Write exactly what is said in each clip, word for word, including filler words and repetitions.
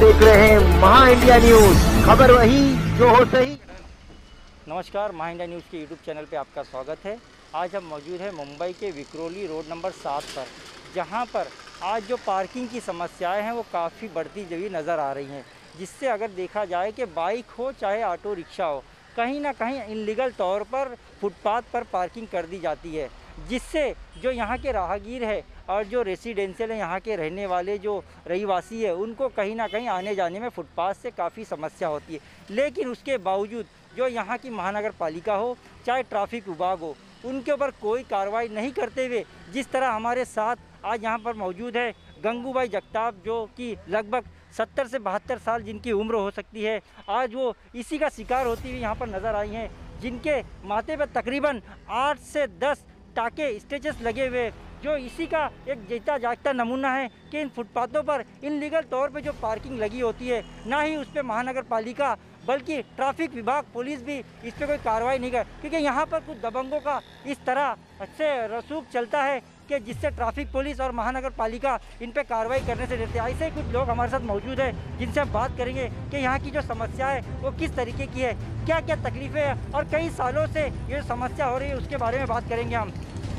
देख रहे हैं महा इंडिया न्यूज, खबर वही जो हो सही। नमस्कार, महा इंडिया न्यूज़ के यूट्यूब चैनल पे आपका स्वागत है। आज हम मौजूद हैं मुंबई के विक्रोली रोड नंबर सात पर, जहां पर आज जो पार्किंग की समस्याएं हैं वो काफ़ी बढ़ती हुई नज़र आ रही हैं, जिससे अगर देखा जाए कि बाइक हो चाहे ऑटो रिक्शा हो, कहीं ना कहीं इनलीगल तौर पर फुटपाथ पर पार्किंग कर दी जाती है, जिससे जो यहाँ के राहगीर है और जो रेसिडेंशियल है, यहाँ के रहने वाले जो रहीवासी है, उनको कहीं ना कहीं आने जाने में फुटपाथ से काफ़ी समस्या होती है। लेकिन उसके बावजूद जो यहाँ की महानगर पालिका हो चाहे ट्रैफिक विभाग हो, उनके ऊपर कोई कार्रवाई नहीं करते हुए, जिस तरह हमारे साथ आज यहाँ पर मौजूद है गंगूबाई जगताप, जो कि लगभग सत्तर से बहत्तर साल जिनकी उम्र हो सकती है, आज वो इसी का शिकार होती हुई यहाँ पर नज़र आई हैं, जिनके माथे पर तकरीबन आठ से दस टाके स्टेचेस लगे हुए, जो इसी का एक जीता जागता नमूना है कि इन फुटपाथों पर इनलीगल तौर पे जो पार्किंग लगी होती है, ना ही उस पर महानगर पालिका बल्कि ट्रैफिक विभाग, पुलिस भी इस पर कोई कार्रवाई नहीं कर, क्योंकि यहाँ पर कुछ दबंगों का इस तरह से रसूख चलता है कि जिससे ट्रैफिक पुलिस और महानगर पालिका इन पर कार्रवाई करने से डरते हैं। ऐसे ही कुछ लोग हमारे साथ मौजूद हैं जिनसे हम बात करेंगे कि यहाँ की जो समस्या है वो किस तरीके की है, क्या क्या तकलीफ़ें हैं और कई सालों से ये समस्या हो रही है, उसके बारे में बात करेंगे हम।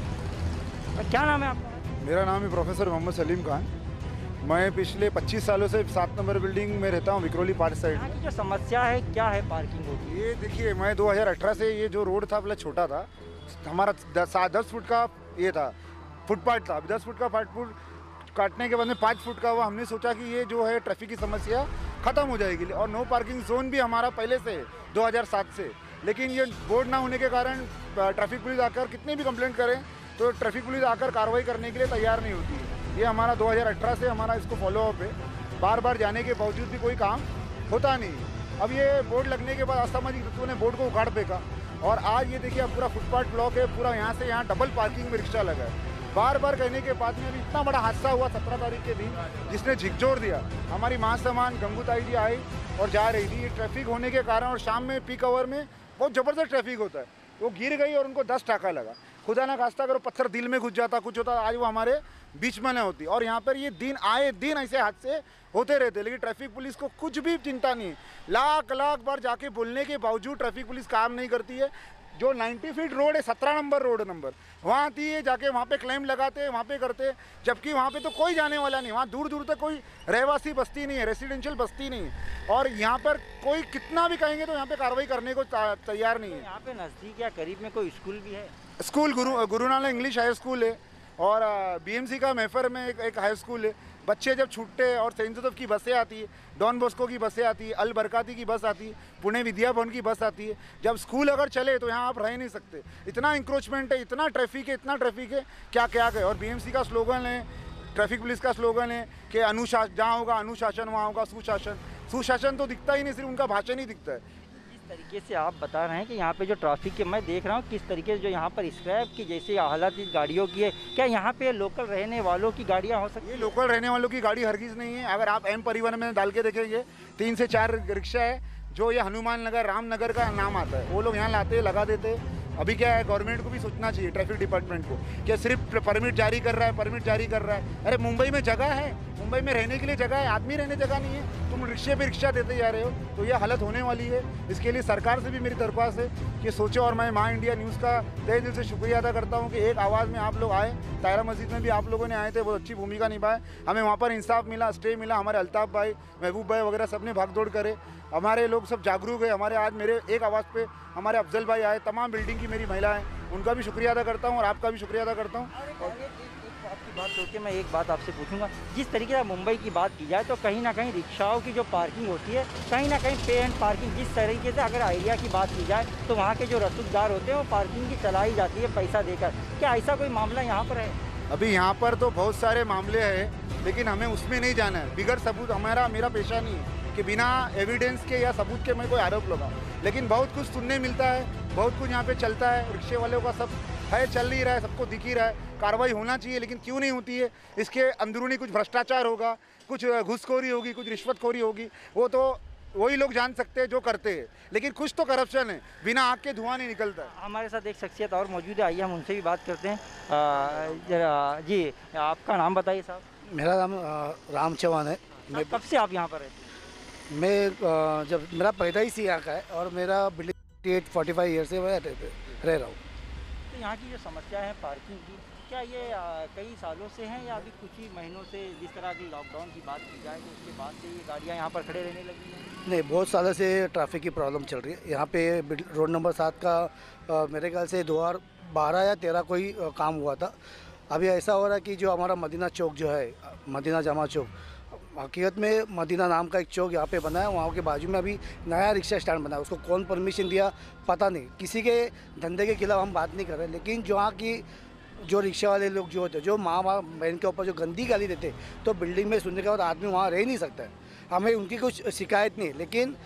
क्या नाम है आपका? मेरा नाम है प्रोफेसर मोहम्मद सलीम खान। मैं पिछले पच्चीस सालों से सात नंबर बिल्डिंग में रहता हूँ, विक्रोली पार्क साइड में। जो समस्या है क्या है पार्किंग होगी? ये देखिए, मैं दो हज़ार अठारह से ये जो रोड था पहले छोटा था, हमारा दस दस फुट का ये था फुटपाथ था। दस फुट का फुट काटने के बाद में पाँच फुट का हुआ। हमने सोचा कि ये जो है ट्रैफिक की समस्या ख़त्म हो जाएगी, और नो पार्किंग जोन भी हमारा पहले से दो हज़ार सात से। लेकिन ये बोर्ड ना होने के कारण ट्रैफिक पुलिस आकर कितनी भी कंप्लेंट करें तो ट्रैफिक पुलिस आकर कार्रवाई करने के लिए तैयार नहीं होती है। ये हमारा दो हज़ार अठारह से हमारा इसको फॉलो अप है, बार बार जाने के बावजूद भी कोई काम होता नहीं। अब ये बोर्ड लगने के बाद असामाजिक तत्वों ने बोर्ड को उखाड़ फेंका, और आज ये देखिए अब पूरा फुटपाथ ब्लॉक है, पूरा यहाँ से यहाँ डबल पार्किंग में रिक्शा लगा है। बार बार कहने के बाद में भी इतना बड़ा हादसा हुआ सत्रह तारीख के दिन, जिसने झिकझोर दिया। हमारी महासमान गंगूताई जी आई और जा रही थी, ये ट्रैफिक होने के कारण, और शाम में पीक आवर में बहुत ज़बरदस्त ट्रैफिक होता है, वो गिर गई और उनको दस टाका लगा। खुदा ना खास्ता करो पत्थर दिल में घुस जाता, कुछ होता, आज वो हमारे बीच में न होती। और यहाँ पर ये दिन आए दिन ऐसे हादसे होते रहते, लेकिन ट्रैफिक पुलिस को कुछ भी चिंता नहीं है। लाख लाख बार जाके बोलने के बावजूद ट्रैफिक पुलिस काम नहीं करती है। जो नब्बे फीट रोड है, सत्रह नंबर रोड नंबर, वहाँ आती है, जाके वहाँ पे क्लेम लगाते हैं, वहाँ पे करते हैं, जबकि वहाँ पे तो कोई जाने वाला नहीं, वहाँ दूर दूर तक कोई रहवासी बस्ती नहीं है, रेसिडेंशियल बस्ती नहीं है, और यहाँ पर कोई कितना भी कहेंगे तो यहाँ पे कार्रवाई करने को तैयार नहीं है। यहाँ पे नज़दीक या करीब में कोई स्कूल भी है? स्कूल गुरु Guru Nanak English high school है, और बीएमसी का मैफर में एक, एक हाई स्कूल है। बच्चे जब छूटते हैं और सेंट जोसेफ की बसें आती है, डॉन बॉस्को की बसें आती है, अल बरकाती की बस आती है, पुणे विद्या भवन की बस आती है, जब स्कूल अगर चले तो यहाँ आप रह नहीं सकते। इतना इंक्रोचमेंट है, इतना ट्रैफिक है, इतना ट्रैफिक है, क्या क्या है। और बीएमसी का स्लोगन है, ट्रैफिक पुलिस का स्लोगन है कि अनुशासन, जहाँ होगा अनुशासन वहाँ होगा सुशासन। सुशासन तो दिखता ही नहीं, सिर्फ उनका भाषण ही दिखता है। तरीके से आप बता रहे हैं कि यहाँ पे जो ट्रैफिक के, मैं देख रहा हूँ किस तरीके से जो यहाँ पर स्क्रैप की जैसे हालत इस गाड़ियों की है, क्या यहाँ पे लोकल रहने वालों की गाड़ियाँ हो सकती है? ये लोकल रहने वालों की गाड़ी हरगिज़ नहीं है। अगर आप एम परिवहन में डाल के देखेंगे, तीन से चार रिक्शा है जो ये हनुमान नगर, रामनगर का नाम आता है, वो लोग यहाँ लाते लगा देते हैं। अभी क्या है, गवर्नमेंट को भी सोचना चाहिए, ट्रैफिक डिपार्टमेंट को, कि सिर्फ परमिट जारी कर रहा है परमिट जारी कर रहा है। अरे मुंबई में जगह है, मुंबई में रहने के लिए जगह है, आदमी रहने जगह नहीं है, तुम रिक्शे पे रिक्शा देते जा रहे हो, तो ये हालत होने वाली है। इसके लिए सरकार से भी मेरी दरख्वास्त है कि सोचो, और मैं महा इंडिया न्यूज़ का तहे दिल से शुक्रिया अदा करता हूँ कि एक आवाज़ में आप लोग आए। तायरा मस्जिद में भी आप लोगों ने आए थे, बहुत अच्छी भूमिका निभाए, हमें वहाँ पर इंसाफ मिला, स्टे मिला। हमारे अल्ताफ़ भाई, महबूब भाई वगैरह सब ने भागदौड़ करे, हमारे लोग सब जागरूक है। हमारे आज मेरे एक आवाज़ पे हमारे अफजल भाई आए, तमाम बिल्डिंग की मेरी महिलाएं, उनका भी शुक्रिया अदा करता हूँ और आपका भी शुक्रिया अदा करता हूँ। और आपकी बात होकर मैं एक बात आपसे पूछूंगा, जिस तरीके से मुंबई की बात की जाए तो कहीं ना कहीं रिक्शाओं की जो पार्किंग होती है, कहीं ना कहीं पे एंड पार्किंग, जिस तरीके से अगर आइडिया की बात की जाए तो वहाँ के जो रसूखदार होते हैं वो पार्किंग की चलाई जाती है पैसा देकर, क्या ऐसा कोई मामला यहाँ पर है? अभी यहाँ पर तो बहुत सारे मामले हैं, लेकिन हमें उसमें नहीं जाना है। बिगर सबूत, हमारा मेरा पेशा नहीं है कि बिना एविडेंस के या सबूत के मैं कोई आरोप लगाऊं, लेकिन बहुत कुछ सुनने मिलता है, बहुत कुछ यहाँ पे चलता है। रिक्शे वालों का सब है, चल नहीं रहा है, सबको दिख ही रहा है। कार्रवाई होना चाहिए, लेकिन क्यों नहीं होती है? इसके अंदरूनी कुछ भ्रष्टाचार होगा, कुछ घुसखोरी होगी, कुछ रिश्वतखोरी होगी, वो तो वही लोग जान सकते हैं जो करते हैं, लेकिन कुछ तो करप्शन है, बिना आग के धुआं नहीं निकलता है। हमारे साथ एक शख्सियत और मौजूद है, आइए हम उनसे भी बात करते हैं। जरा जी, आपका नाम बताइए साहब। मेरा नाम राम चौहान है। मैं कब से आप यहाँ पर रहते हैं? मैं अ, जब मेरा पैदा ही यहाँ का है और मेरा building at forty five year से वह रह रह रहा हूँ। तो यहाँ की जो समस्या है पार्किंग की, क्या ये आ, कई सालों से हैं या अभी कुछ ही महीनों से, जिस तरह की लॉकडाउन की बात की जाए तो उसके बाद से ये गाड़ियाँ यहाँ पर खड़े रहने लगी हैं? नहीं, बहुत सालों से ट्रैफिक की प्रॉब्लम चल रही है यहाँ पे। बिल- रोड नंबर सात का अ, मेरे ख्याल से दो हज़ार बारह या तेरह को ही अ, काम हुआ था। अभी ऐसा हो रहा है कि जो हमारा मदीना चौक जो है, मदीना जामा चौक, हकीकत में मदीना नाम का एक चौक यहाँ पे बना है, वहाँ के बाजू में अभी नया रिक्शा स्टैंड बना है। उसको कौन परमिशन दिया पता नहीं, किसी के धंधे के खिलाफ हम बात नहीं कर रहे, लेकिन जो वहाँ की जो रिक्शा वाले लोग जो होते हैं, जो माँ माँ बहन के ऊपर जो गंदी गाली देते, तो बिल्डिंग में सुनने के बाद आदमी वहाँ रह नहीं सकता है। हमें उनकी कुछ शिकायत नहीं है, लेकिन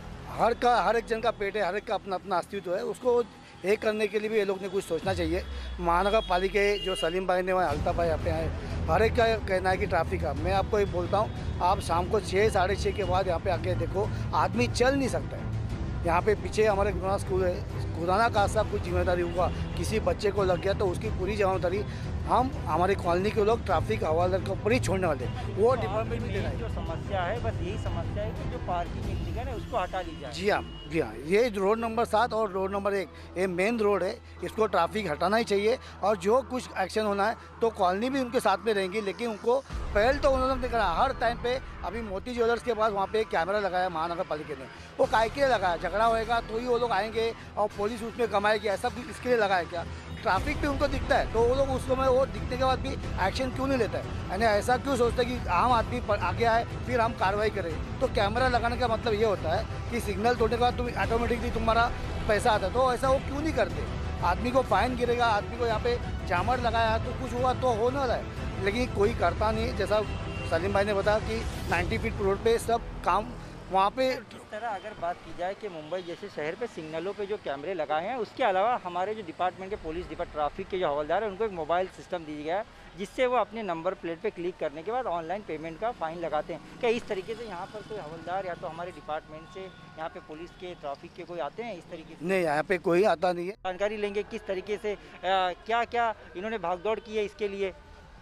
हर का हर एक जन का पेट है, हर एक का अपना अपना अस्तित्व है, उसको एक करने के लिए भी ये लोग ने कुछ सोचना चाहिए। महानगर पालिका के जो सलीम भाई ने वहाँ अल्ताफ भाई यहाँ पे आए, हर एक का कहना है कि ट्रैफिक का, मैं आपको ये बोलता हूँ, आप शाम को छः साढ़े छः के बाद यहाँ पे आके देखो, आदमी चल नहीं सकता है। यहाँ पे पीछे हमारे गुरुनाना स्कूल है, खुदा ना खास्ता कुछ जिम्मेदारी हुआ, किसी बच्चे को लग गया तो उसकी पूरी जिम्मेदारी हम हमारे कॉलोनी के लोग ट्रैफिक हवालदार के ऊपर ही छोड़ने वाले, वो डिपार्टमेंट भी देना है। जो समस्या है बस यही समस्या है कि जो पार्किंग इंडिकेटर है उसको हटा ली जाए। जी हाँ, जी हाँ, ये रोड नंबर सात और रोड नंबर एक ये मेन रोड है, इसको ट्रैफिक हटाना ही चाहिए। और जो कुछ एक्शन होना है तो कॉलोनी भी उनके साथ में रहेंगी, लेकिन उनको पहल तो उन्होंने देखा हर टाइम पे। अभी मोती ज्वेलर्स के पास वहाँ पे कैमरा लगाया महानगर पालिका ने, वो काय के लिए लगाया? झगड़ा होएगा तो ही वो लोग आएंगे और पुलिस उसमें कमाएगी, ऐसा कुछ इसके लिए लगाया क्या? ट्रैफिक भी उनको दिखता है तो वो लोग उस समय वो दिखने के बाद भी एक्शन क्यों नहीं लेता है? यानी ऐसा क्यों सोचते हैं कि आम आदमी आगे आए फिर हम कार्रवाई करें? तो कैमरा लगाने का मतलब ये होता है कि सिग्नल तोड़ने के बाद तुम ऑटोमेटिकली तुम्हारा पैसा आता है, तो ऐसा वो क्यों नहीं करते? आदमी को फाइन गिरेगा, आदमी को यहाँ पे जामर लगाया तो कुछ हुआ तो होने वाला है, लेकिन कोई करता नहीं। जैसा सलीम भाई ने बताया कि नाइन्टी फीट रोड पे सब काम वहाँ पे। इस तरह अगर बात की जाए कि मुंबई जैसे शहर पे सिग्नलों पे जो कैमरे लगाए हैं, उसके अलावा हमारे जो डिपार्टमेंट के पुलिस डिपार्ट ट्रैफिक के जो हवलदार हैं उनको एक मोबाइल सिस्टम दिया गया है, जिससे वो अपने नंबर प्लेट पे क्लिक करने के बाद ऑनलाइन पेमेंट का फ़ाइन लगाते हैं। क्या इस तरीके से यहाँ पर कोई हवलदार या तो हमारे डिपार्टमेंट से यहाँ पे पुलिस के ट्रैफिक के कोई आते हैं इस तरीके से? नहीं, यहाँ पे कोई आता नहीं है। जानकारी लेंगे किस तरीके से क्या क्या इन्होंने भागदौड़ की है इसके लिए।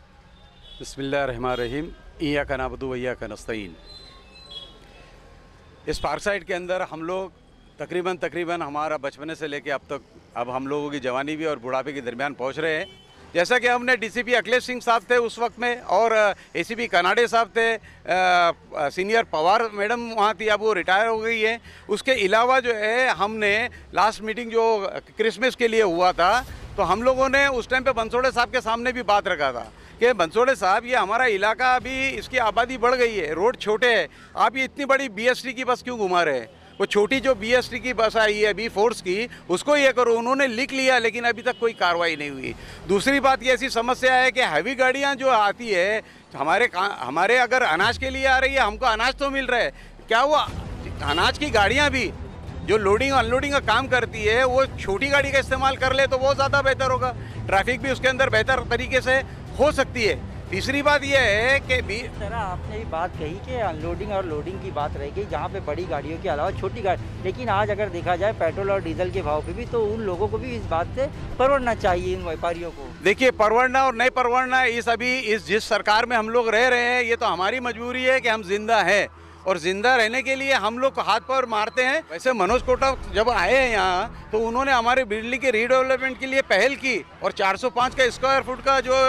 बिस्मिल्लाहिर्रहमानिर्रहीम, इय्याका नअबुदु व इय्याका नस्तईन। इस पार्क साइड के अंदर हम लोग तकरीबन तकरीबन हमारा बचपने से लेके अब तक, अब हम लोगों की जवानी भी और बुढ़ापे के दरमियान पहुंच रहे हैं। जैसा कि हमने डीसीपी अखिलेश सिंह साहब थे उस वक्त में, और एसीपी कनाडे साहब थे, आ, सीनियर पवार मैडम वहाँ थी, अब वो रिटायर हो गई है। उसके अलावा जो है हमने लास्ट मीटिंग जो क्रिसमस के लिए हुआ था, तो हम लोगों ने उस टाइम पे बंसोड़े साहब के सामने भी बात रखा था कि बंसोड़े साहब, ये हमारा इलाका अभी इसकी आबादी बढ़ गई है, रोड छोटे हैं, आप ये इतनी बड़ी बीएसटी की बस क्यों घुमा रहे हैं? वो छोटी जो बीएसटी की बस आई है बी फोर्स की, उसको ये करो। उन्होंने लिख लिया, लेकिन अभी तक कोई कार्रवाई नहीं हुई। दूसरी बात ये ऐसी समस्या है कि हैवी गाड़ियाँ जो आती है हमारे हमारे अगर अनाज के लिए आ रही है, हमको अनाज तो मिल रहा है, क्या वो अनाज की गाड़ियाँ भी जो लोडिंग अनलोडिंग का काम करती है वो छोटी गाड़ी का इस्तेमाल कर ले तो वो ज़्यादा बेहतर होगा, ट्रैफिक भी उसके अंदर बेहतर तरीके से हो सकती है। तीसरी बात यह है कि भी इस तरह आपने भी बात कही कि अनलोडिंग और लोडिंग की बात रह गई, जहाँ पे बड़ी गाड़ियों के अलावा छोटी गाड़ी, लेकिन आज अगर देखा जाए पेट्रोल और डीजल के भाव पे भी, तो उन लोगों को भी इस बात से परवड़ना चाहिए, इन व्यापारियों को। देखिए, परवड़ना और नहीं परवड़ना, इस अभी इस जिस सरकार में हम लोग रह रहे हैं, ये तो हमारी मजबूरी है कि हम जिंदा हैं, और जिंदा रहने के लिए हम लोग हाथ पैर मारते हैं। वैसे मनोज कोटा जब आए हैं यहाँ, तो उन्होंने हमारे बिल्डिंग के रीडेवलपमेंट के लिए पहल की, और चार सौ पाँच का स्क्वायर फुट का जो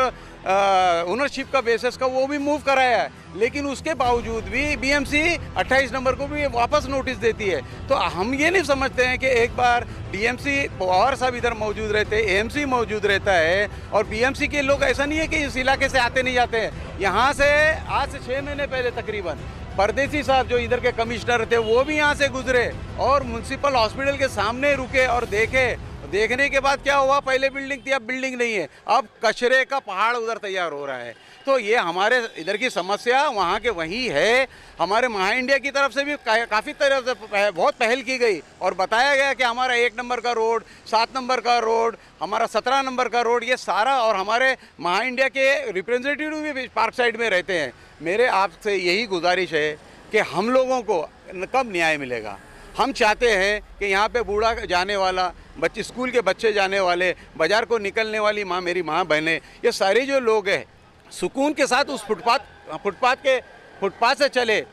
ओनरशिप का बेसिस का वो भी मूव कराया है, लेकिन उसके बावजूद भी बीएमसी अट्ठाईस नंबर को भी वापस नोटिस देती है। तो हम ये नहीं समझते हैं कि एक बार डीएमसी पवार साहब इधर मौजूद रहते हैं, एएमसी मौजूद रहता है, और बीएमसी के लोग ऐसा नहीं है कि इस इलाके से आते नहीं जाते हैं। यहाँ से आज से छः महीने पहले तकरीबन परदेसी साहब जो इधर के कमिश्नर थे, वो भी यहाँ से गुजरे और म्यूनसिपल हॉस्पिटल के सामने रुके और देखे। देखने के बाद क्या हुआ, पहले बिल्डिंग थी, अब बिल्डिंग नहीं है, अब कचरे का पहाड़ उधर तैयार हो रहा है। तो ये हमारे इधर की समस्या वहाँ के वही है। हमारे महा इंडिया की तरफ से भी का, काफ़ी तरह से बहुत पहल की गई और बताया गया कि हमारा एक नंबर का रोड, सात नंबर का रोड, हमारा सत्रह नंबर का रोड, ये सारा, और हमारे महा इंडिया के रिप्रेजेंटेटिव भी पार्क साइड में रहते हैं। मेरे आपसे यही गुजारिश है कि हम लोगों को कब न्याय मिलेगा। हम चाहते हैं कि यहाँ पे बूढ़ा जाने वाला, बच्चे स्कूल के बच्चे जाने वाले, बाज़ार को निकलने वाली माँ, मेरी माँ बहनें, ये सारे जो लोग हैं सुकून के साथ उस फुटपाथ फुटपाथ के फुटपाथ से चले,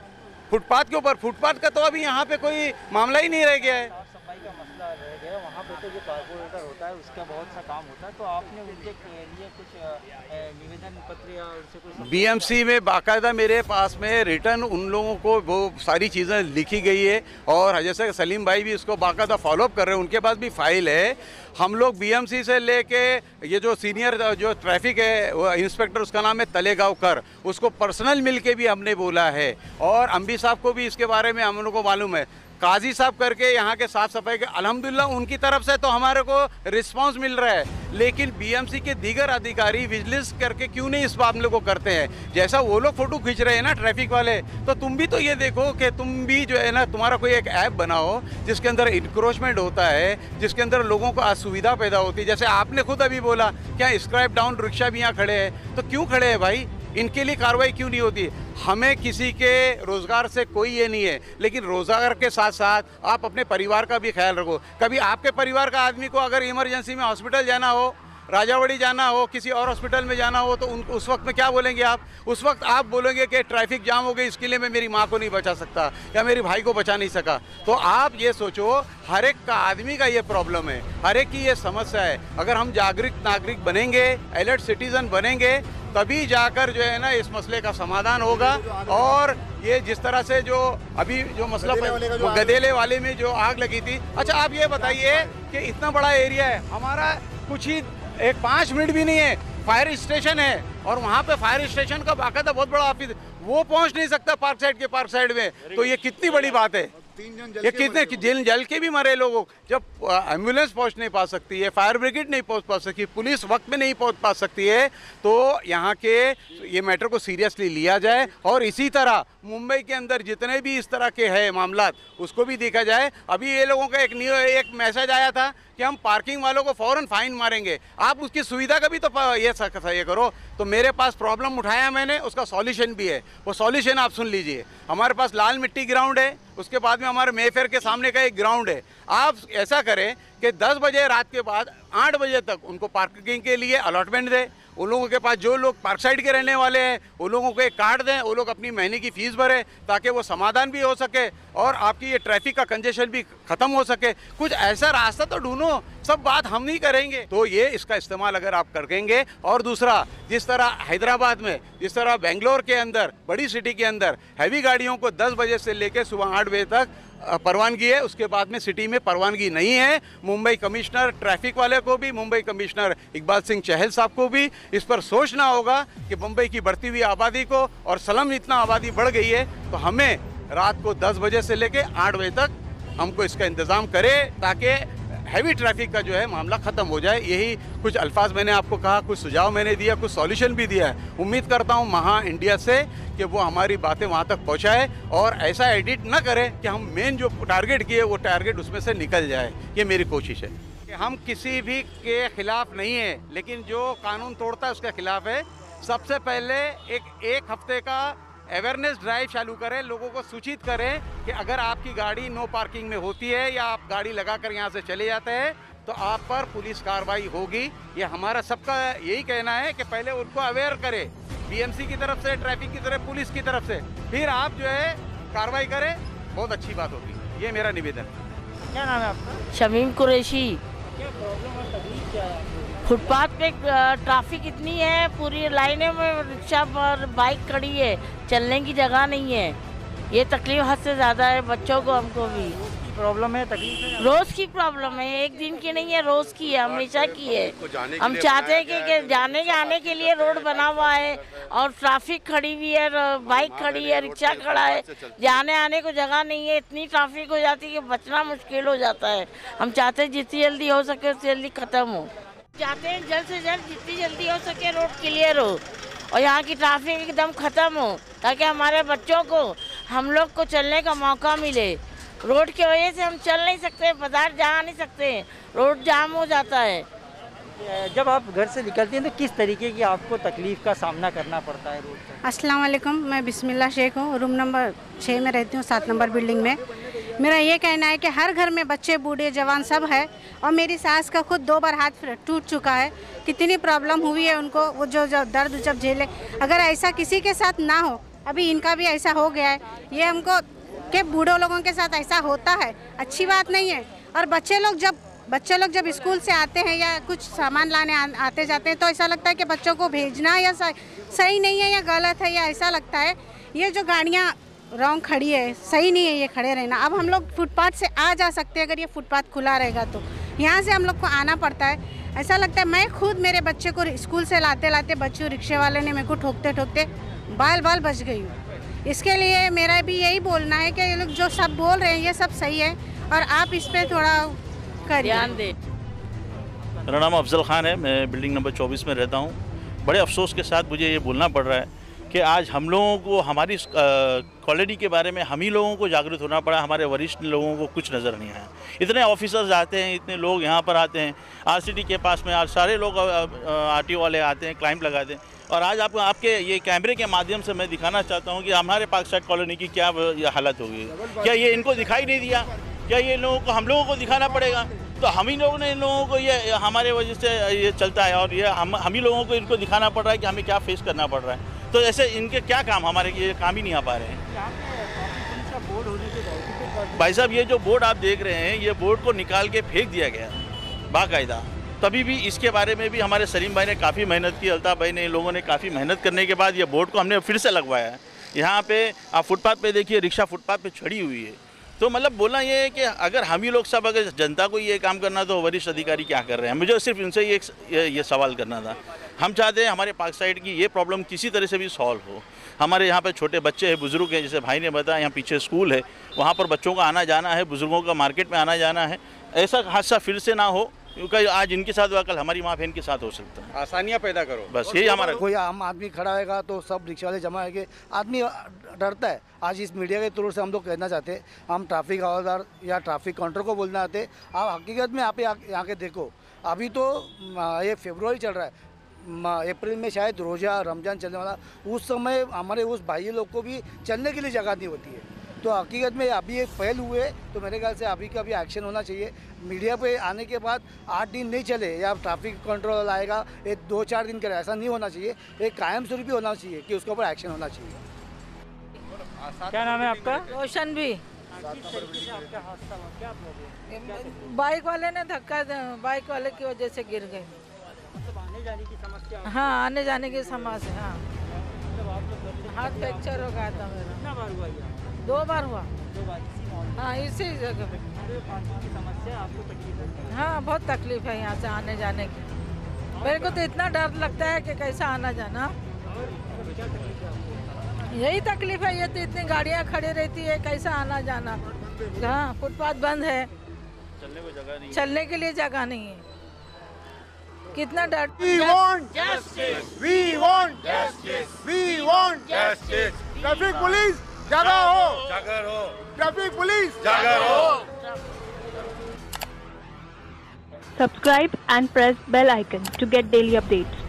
फुटपाथ के ऊपर। फुटपाथ का तो अभी यहाँ पे कोई मामला ही नहीं रह गया है। साफ सफाई का मसला रह गया, वहाँ पे तो जो कारपोरेटर होता है उसका बहुत सा काम होता है, तो आपने उनके लिए कुछ अ, निवेदन पत्र या उनसे कुछ बीएमसी में बाकायदा मेरे पास में रिटर्न उन लोगों को वो सारी चीज़ें लिखी गई है, और जैसे सलीम भाई भी इसको बाकायदा फॉलोअप कर रहे हैं, उनके पास भी फाइल है। हम लोग बीएमसी से लेके ये जो सीनियर जो ट्रैफिक है वो इंस्पेक्टर, उसका नाम है तलेगांवकर, उसको पर्सनल मिल के भी हमने बोला है, और अम्बी साहब को भी इसके बारे में हम लोगों को मालूम है। काजी साहब करके यहाँ के साफ़ सफाई के अल्हम्दुलिल्लाह उनकी तरफ से तो हमारे को रिस्पांस मिल रहा है, लेकिन बीएमसी के दीगर अधिकारी विजिलेंस करके क्यों नहीं इस मामले को करते हैं। जैसा वो लोग फ़ोटो खींच रहे हैं ना ट्रैफिक वाले, तो तुम भी तो ये देखो कि तुम भी जो है ना, तुम्हारा कोई एक ऐप बनाओ जिसके अंदर इंक्रोचमेंट होता है, जिसके अंदर लोगों को असुविधा पैदा होती है। जैसे आपने खुद अभी बोला क्या स्क्रैप डाउन रिक्शा भी यहाँ खड़े हैं, तो क्यों खड़े हैं भाई, इनके लिए कार्रवाई क्यों नहीं होती। हमें किसी के रोज़गार से कोई ये नहीं है, लेकिन रोज़गार के साथ साथ आप अपने परिवार का भी ख्याल रखो। कभी आपके परिवार का आदमी को अगर इमरजेंसी में हॉस्पिटल जाना हो, राजावाड़ी जाना हो, किसी और हॉस्पिटल में जाना हो, तो उन उस वक्त में क्या बोलेंगे आप? उस वक्त आप बोलेंगे कि ट्रैफिक जाम हो गई, इसके लिए मैं मेरी माँ को नहीं बचा सकता या मेरे भाई को बचा नहीं सका। तो आप ये सोचो, हर एक का आदमी का ये प्रॉब्लम है, हर एक की ये समस्या है। अगर हम जागरूक नागरिक बनेंगे, अलर्ट सिटीज़न बनेंगे, तभी जाकर जो है ना इस मसले का समाधान होगा। और ये जिस तरह से जो अभी जो मसला वो गदेले वाले में जो आग लगी थी, अच्छा आप ये बताइए कि इतना बड़ा एरिया है हमारा, कुछ ही एक पाँच मिनट भी नहीं है, फायर स्टेशन है, और वहाँ पे फायर स्टेशन का बाकायदा बहुत बड़ा ऑफिस, वो पहुँच नहीं सकता पार्क साइड के पार्क साइड में, तो ये कितनी बड़ी बात है। ये कितने जल जल के भी मरे लोगों, जब एम्बुलेंस पहुंच नहीं पा सकती है, फायर ब्रिगेड नहीं पहुंच पा सकती, पुलिस वक्त में नहीं पहुंच पा सकती है, तो यहाँ के ये मैटर को सीरियसली लिया जाए। और इसी तरह मुंबई के अंदर जितने भी इस तरह के हैं मामला, उसको भी देखा जाए। अभी ये लोगों का एक न्यू एक मैसेज आया था कि हम पार्किंग वालों को फ़ौरन फाइन मारेंगे, आप उसकी सुविधा का भी तो ये ये करो। तो मेरे पास प्रॉब्लम उठाया मैंने, उसका सॉल्यूशन भी है, वो सॉल्यूशन आप सुन लीजिए। हमारे पास लाल मिट्टी ग्राउंड है, उसके बाद में हमारे मेफेयर के सामने का एक ग्राउंड है। आप ऐसा करें कि दस बजे रात के बाद आठ बजे तक उनको पार्किंग के लिए अलॉटमेंट दें। उन लोगों के पास जो लोग पार्क साइड के रहने वाले हैं, उन लोगों को एक कार्ड दें, वो लोग अपनी महीने की फ़ीस भरें, ताकि वो समाधान भी हो सके और आपकी ये ट्रैफिक का कंजेशन भी ख़त्म हो सके। कुछ ऐसा रास्ता तो ढूंढो, सब बात हम नहीं करेंगे। तो ये इसका इस्तेमाल अगर आप करेंगे। और दूसरा, जिस तरह हैदराबाद में, जिस तरह बेंगलोर के अंदर, बड़ी सिटी के अंदर हैवी गाड़ियों को दस बजे से लेकर सुबह आठ बजे तक परवानगी है, उसके बाद में सिटी में परवानगी नहीं है। मुंबई कमिश्नर ट्रैफिक वाले को भी, मुंबई कमिश्नर इकबाल सिंह चहल साहब को भी इस पर सोचना होगा कि मुंबई की बढ़ती हुई आबादी को, और सलम इतना आबादी बढ़ गई है, तो हमें रात को दस बजे से लेकर आठ बजे तक हमको इसका इंतज़ाम करें, ताकि हैवी ट्रैफिक का जो है मामला ख़त्म हो जाए। यही कुछ अल्फाज मैंने आपको कहा, कुछ सुझाव मैंने दिया, कुछ सॉल्यूशन भी दिया है। उम्मीद करता हूँ महा इंडिया से कि वो हमारी बातें वहाँ तक पहुँचाए और ऐसा एडिट ना करें कि हम मेन जो टारगेट किए वो टारगेट उसमें से निकल जाए। ये मेरी कोशिश है कि हम किसी भी के ख़िलाफ़ नहीं है, लेकिन जो कानून तोड़ता है उसके ख़िलाफ़ है। सबसे पहले एक एक हफ्ते का अवेयरनेस ड्राइव चालू करें, लोगों को सूचित करें कि अगर आपकी गाड़ी नो पार्किंग में होती है या आप गाड़ी लगाकर यहाँ से चले जाते हैं तो आप पर पुलिस कार्रवाई होगी। ये हमारा सबका यही कहना है कि पहले उनको अवेयर करें, बीएमसी की तरफ से, ट्रैफिक की तरफ, पुलिस की तरफ से, फिर आप जो है कार्रवाई करें, बहुत अच्छी बात होगी। ये मेरा निवेदन। क्या नाम है आपका? शमीम कुरैशी। क्या प्रॉब्लम है, तकलीफ क्या है? फुटपाथ पे ट्रैफिक इतनी है, पूरी लाइनें में रिक्शा और बाइक खड़ी है, चलने की जगह नहीं है। ये तकलीफ हद से ज़्यादा है बच्चों को, हमको भी प्रॉब्लम है, तकलीफ है। रोज़ की प्रॉब्लम है, एक दिन की नहीं है, रोज़ की है, हमेशा की है। हम चाहते हैं कि, कि जाने के आने के लिए रोड बना हुआ है और ट्रैफिक खड़ी हुई है, बाइक खड़ी है, रिक्शा खड़ा है, जाने आने को जगह नहीं है। इतनी ट्रैफिक हो जाती है कि बचना मुश्किल हो जाता है। हम चाहते हैं जितनी जल्दी हो सके उतनी जल्दी ख़त्म हो। चाहते हैं जल्द से जल्द जितनी जल्दी हो सके रोड क्लियर हो और यहाँ की ट्रैफिक एकदम ख़त्म हो, ताकि हमारे बच्चों को, हम लोग को चलने का मौका मिले। रोड की वजह से हम चल नहीं सकते, बाजार जा नहीं सकते, रोड जाम हो जाता है। जब आप घर से निकलती हैं तो किस तरीके की आपको तकलीफ़ का सामना करना पड़ता है रोड पर? अस्सलाम वालेकुम, मैं बिस्मिल्लाह शेख हूँ, रूम नंबर छः में रहती हूँ, सात नंबर बिल्डिंग में। मेरा ये कहना है कि हर घर में बच्चे, बूढ़े, जवान सब है, और मेरी सास का खुद दो बार हाथ टूट चुका है। कितनी प्रॉब्लम हुई है उनको, वो जो जो दर्द जब झेले, अगर ऐसा किसी के साथ ना हो अभी इनका भी ऐसा हो गया है। ये हमको कि बूढ़ों लोगों के साथ ऐसा होता है, अच्छी बात नहीं है। और बच्चे लोग जब बच्चे लोग जब स्कूल से आते हैं या कुछ सामान लाने आ, आते जाते हैं तो ऐसा लगता है कि बच्चों को भेजना या सही नहीं है या गलत है, या ऐसा लगता है ये जो गाड़ियाँ रॉन्ग खड़ी है, सही नहीं है ये खड़े रहना। अब हम लोग फुटपाथ से आ जा सकते हैं, अगर ये फुटपाथ खुला रहेगा तो यहाँ से हम लोग को आना पड़ता है। ऐसा लगता है मैं खुद मेरे बच्चे को स्कूल से लाते लाते बच्चों रिक्शे वाले ने मेरे को ठोकते ठोकते बाल बाल बच गई हूँ। इसके लिए मेरा भी यही बोलना है कि ये लोग जो सब बोल रहे हैं ये सब सही है और आप इस पर थोड़ा कर ध्यान दें। मेरा नाम अफजल खान है, मैं बिल्डिंग नंबर चौबीस में रहता हूँ। बड़े अफसोस के साथ मुझे ये बोलना पड़ रहा है कि आज हम लोगों को हमारी कॉलोनी के बारे में हम ही लोगों को जागरूक होना पड़ा। हमारे वरिष्ठ लोगों को कुछ नज़र नहीं आया। इतने ऑफिसर्स आते हैं, इतने लोग यहाँ पर आते हैं, आरसीडी के पास में आज सारे लोग आरटीओ वाले आते हैं, क्लाइंट लगाते हैं। और आज आपको आपके ये कैमरे के माध्यम से मैं दिखाना चाहता हूँ कि हमारे पार्क साइड कॉलोनी की क्या हालत हो गई। क्या ये इनको दिखाई नहीं दिया? क्या ये लोगों को हम लोगों को दिखाना पड़ेगा? तो हम ही लोगों ने इन लोगों को ये हमारे वजह से ये चलता है और ये हम हम ही लोगों को इनको दिखाना पड़ रहा है कि हमें क्या फेस करना पड़ रहा है। तो ऐसे इनके क्या काम, हमारे ये काम ही नहीं आ पा रहे हैं। भाई साहब, ये जो बोर्ड आप देख रहे हैं, ये बोर्ड को निकाल के फेंक दिया गया बाकायदा। तभी भी इसके बारे में भी हमारे सलीम भाई ने काफ़ी मेहनत की, अल्ताफ़ भाई ने, इन लोगों ने काफ़ी मेहनत करने के बाद ये बोर्ड को हमने फिर से लगवाया है। यहाँ पे आप फुटपाथ पे देखिए, रिक्शा फुटपाथ पे चढ़ी हुई है। तो मतलब बोलना ये है कि अगर हम ही लोग सब, अगर जनता को ये काम करना तो वरिष्ठ अधिकारी क्या कर रहे हैं? मुझे सिर्फ इनसे ये, ये ये सवाल करना था। हम चाहते हैं हमारे पार्क साइड की ये प्रॉब्लम किसी तरह से भी सॉल्व हो। हमारे यहाँ पे छोटे बच्चे हैं, बुज़ुर्ग हैं, जैसे भाई ने बताया, यहाँ पीछे स्कूल है, वहाँ पर बच्चों का आना जाना है, बुज़ुर्गों का मार्केट में आना जाना है। ऐसा हादसा फिर से ना हो, क्योंकि आज इनके साथ हुआ, कल हमारी माँ बहन के साथ हो सकता है। आसानियाँ पैदा करो, बस यही हमारा। कोई आम आदमी खड़ा होगा तो सब रिक्शा वाले जमा होंगे, आदमी डरता है। आज इस मीडिया के थ्रू से हम लोग कहना चाहते हैं, हम ट्रैफिक हवलदार या ट्रैफिक काउंटर को बोलना चाहते हैं, आप हकीकत में आप यहाँ के देखो, अभी तो ये फरवरी चल रहा है, अप्रैल में शायद रोज़ा रमज़ान चलने वाला, उस समय हमारे उस भाई लोग को भी चलने के लिए जगह नहीं होती है। तो हकीकत में अभी एक पहल हुए, तो मेरे ख्याल से अभी का भी एक्शन होना चाहिए। मीडिया पे आने के बाद आठ दिन नहीं चले या ट्रैफिक कंट्रोल आएगा एक दो चार दिन करे, ऐसा नहीं होना चाहिए। एक कायम स्वरूपी होना चाहिए कि उसके ऊपर एक्शन होना चाहिए। क्या नाम है आपका? रोशन भी। बाइक वाले ने धक्का, बाइक वाले की वजह से गिर गए। आने जाने की समस्या? हाँ, आने जाने की समस्या। हाँ, हाथ फ्रैक्चर हो गया था मेरा। कितना बार हुआ ये? दो बार हुआ। दो बार इसी मॉल? हाँ, इसी जगह पे। की समस्या आपको तकलीफ है? हाँ, बहुत तकलीफ है यहाँ से आने जाने की। मेरे को तो इतना डर लगता है कि कैसा आना जाना। क्या तकलीफ है आपको? यही तकलीफ है, ये तो इतनी गाड़ियाँ खड़ी रहती है, कैसा आना जाना। हाँ, फुटपाथ बंद है, चलने को जगह नहीं, चलने के लिए जगह नहीं है। कितना डर। We want justice. We want justice. We want justice. Traffic police जागा हो, जागर हो। ट्रैफिक पुलिस जागर हो। Subscribe and press bell icon to get daily updates.